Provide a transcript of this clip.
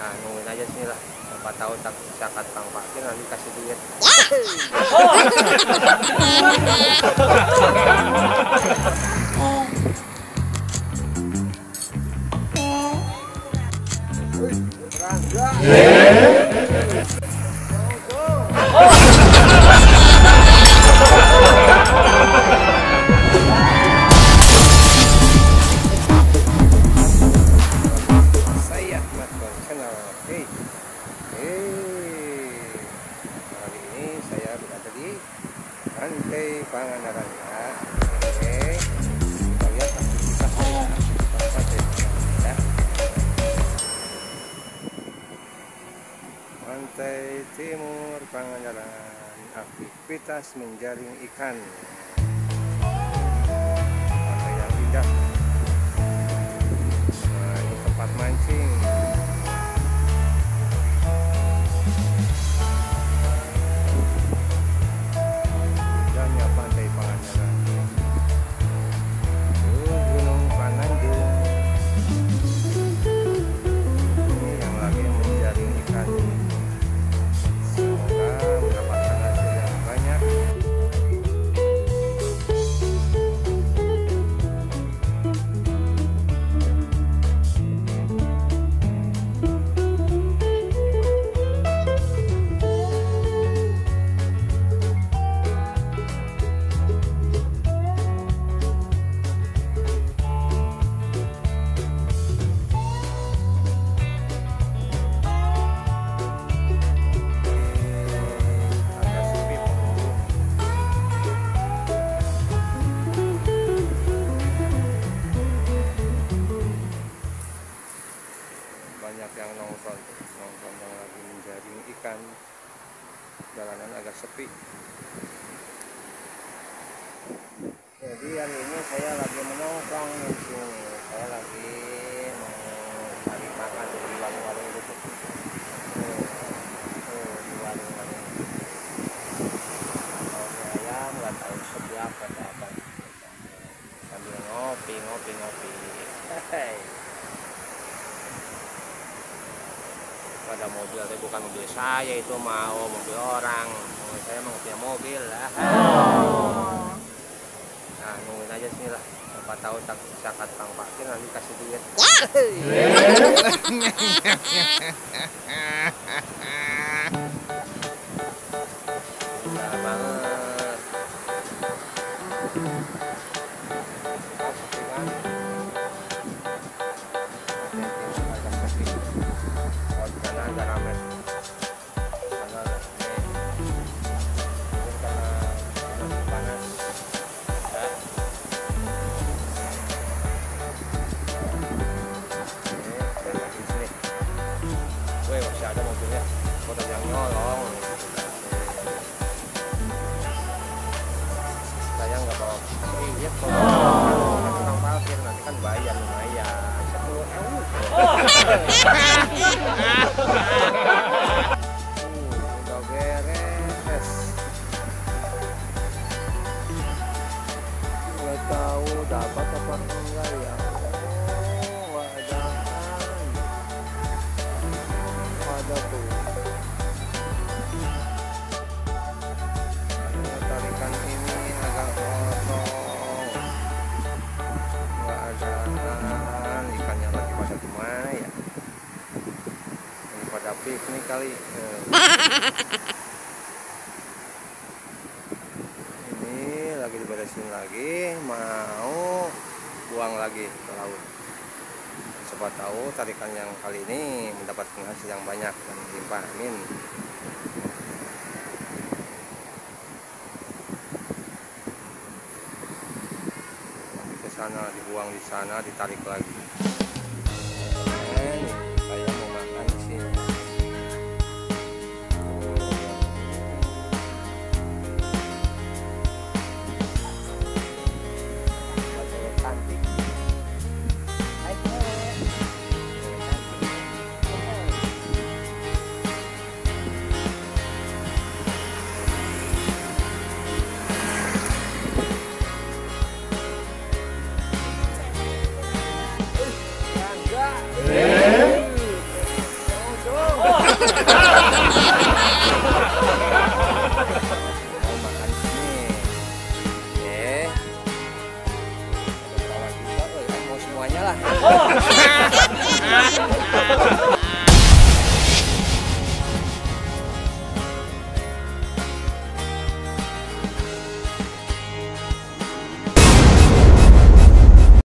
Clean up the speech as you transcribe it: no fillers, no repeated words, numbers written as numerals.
Nah, nungguin aja sini lah. Siapa tahu zakat Kang Fakir nanti kasih duit. Saya Ahmad Channel. Hey. Kali ini saya berada di Pantai Pangandaran ya. Oke. Kita lihat aktivitasnya ya. Pantai Pangandaran ya. Pantai Timur Pangandaran, aktivitas menjaring ikan. Pantai yang indah. Nah, ini tempat mancing. Indahnya Pantai Pangandaran. Gunung Pananjung. Ini yang lagi menjaring ikan. Semoga mendapatkan hasil yang banyak. Agak sepi pengunjung. Banyak yang nongkrong yang lagi menjaring ikan. Jalanan agak sepi. Jadi hari ini saya lagi menongkrong di sini. Saya lagi mencari makan di warung-warung itu. Di warung-warung. Kalau ayam nggak tahu sebelah pada apa. Sambil ngopi. Hehehe. Pada mobil, tapi bukan mobil saya, itu mau mobil orang. Saya mau punya mobil lah. Nah, nungguin aja sini lah. Siapa tahu zakat Kang Fakir nanti kasih duit. Indah banget. Sepi kan? Agak sepi. Oh, di sana agak ramai. Sana agak ramai. Mungkin karena masih panas. Ya. Oke, lihat lagi di sini. Wih, masih ada mobilnya. Kota yang nyolong. Saya nggak bawa duit kalau Kang Fakir, nanti kan bayar lumayan 10.000. Udah beres. Nggak tahu dapat apa enggak ya. Ada tuh. Tarikan ini agak kosong. Nggak ada ikannya lagi pada kemana ya? Lagi pada piknik kali. Ini lagi diberesin lagi, mau buang lagi ke laut. Siapa tahu tarikan yang kali ini mendapatkan hasil yang banyak dan berlimpah. Amin. Nanti ke sana, dibuang di sana, ditarik lagi. Dan saya mau makan di sini. Cantik. Hai, lah.